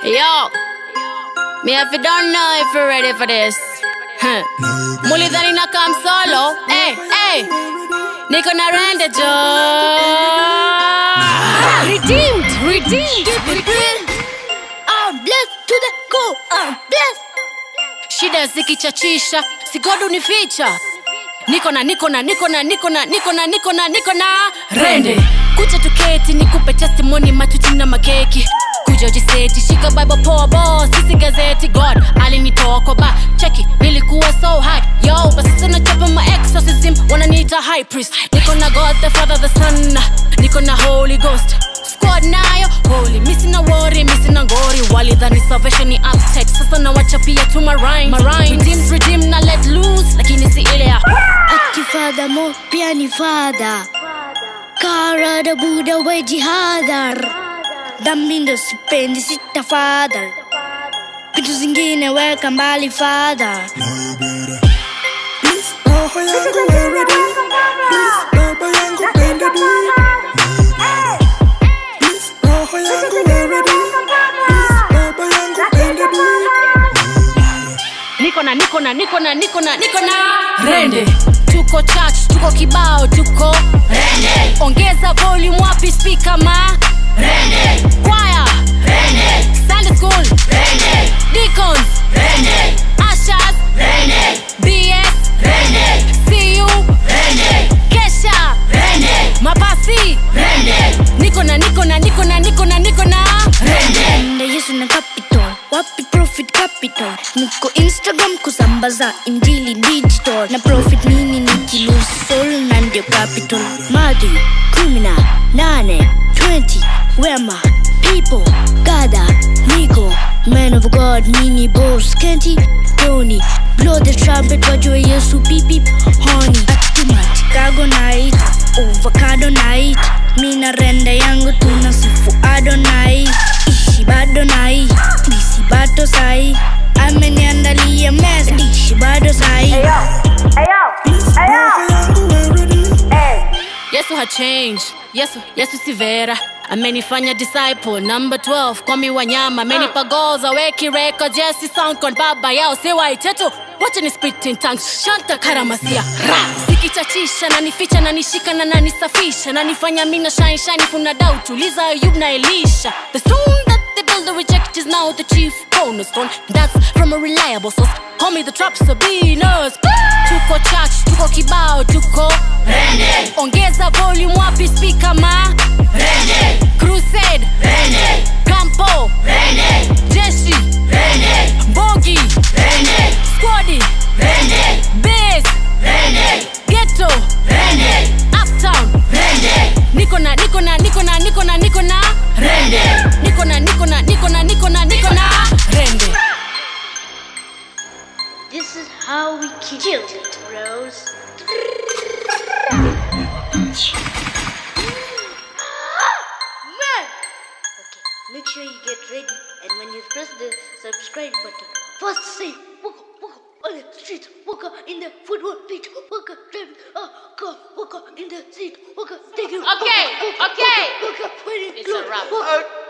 Yo, me if you don't know if you're ready for this. Mulidhani na come solo. Hey, hey. Niko na rende jo. Redeemed. I'm blessed to the core. I'm blessed. Shida zikichachisha, sigodu ni feature. Niko na rende. Kucha tuketi nikupe testimony matuti na makeki. Kuja ujiseti, shika bible poa boss, sisi gazeti. God, alinitoa kwa ba, cheki, nilikuwa so hard. Yo, basi sana chapa my exorcism, wananiita high priest. Niko na God the Father the Son, niko na Holy Ghost. Squad nayo, holy, missing na worry, missing na ngori. Walidhani salvation ni upset, sasa na wachapia to my rhyme. Redeem na let loose, lakini si ile ya Ati father mo, pia ni father. Kara da Buddha we jihadar. Dhambi ndo sipendi sita father. Vitu zingine weka mbali father. Please, roho yangu wewe di. Please, baba yangu pende di. Please, roho yangu wewe di. Please, baba yangu pende di. Niko na rende. Tuko church, tuko kibao, tuko rende. Ongeza volume wapi speaker ma rende. Choir rende. Sunday school rende. Deacons rende. Ushers rende. BS rende. CU rende. Kesha rende. Mabasi rende. Niko na rende. Rende Yesu na capital. Wapi profit capital. Niko Instagram kusambaza injili digital. Na profit nini nikilose soul na ndio capital. Matthew 18:20. Where my people gather. Niko man of God, mini boss Kenty Tony. Blow the trumpet wajue Yesu pipi honey. Atimat Chicago night, avocado night. Mina rende yangu tunasifu Adonai. Ishi bado nai, disi bado sai. Ameniandalia meza, dishi bado sai. Yesu ha change. Yesu si vera. Amenifanya disciple number 12. Kwa mi wanyama amenipa goals, aweki records. Yes, sound con baba yao sewa itetu. Wacha ni spit in tongues. Shanta karamasia. Sikichachisha na nificha na nishika na nisafisha. Na nifanya mina shine funa doubt. Uliza Ayub na Elisha. The stone that they build to reject is now the chief cornerstone. That's from a reliable source. Homie, the traps are beaners. Tuko church, tuko kibao, tuko rende. Ongeza volume wapi speaker ma rende. Crusade rende. Campo rende. Jeshi rende. Bogi rende. Squaddy rende. Bass rende. Ghetto rende. Uptown rende. Niko na rende. Niko na rende. This is how we kill it, bros. Man! Okay, make sure you get ready, and when you press the subscribe button, first say waka on the street, waka in the football pitch, waka driving a car, waka in the seat, waka taking. Okay. Waka, It's a wrap.